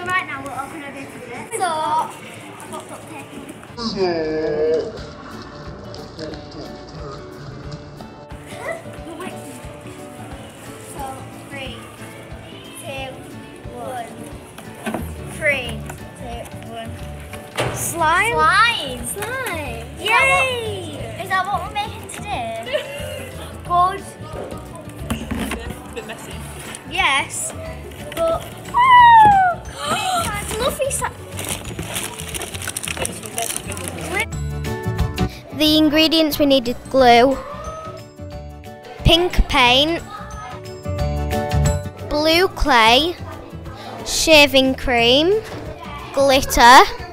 right now we're all going to go through it. So, I've got duct tape. So, 3, 2, 1. 3, 2, 1. Slime? Slime! Slime! Yay! Is that what we're making today? Good. A bit messy. Yes, but fluffy. The ingredients we needed: glue, pink paint, blue clay, shaving cream, glitter,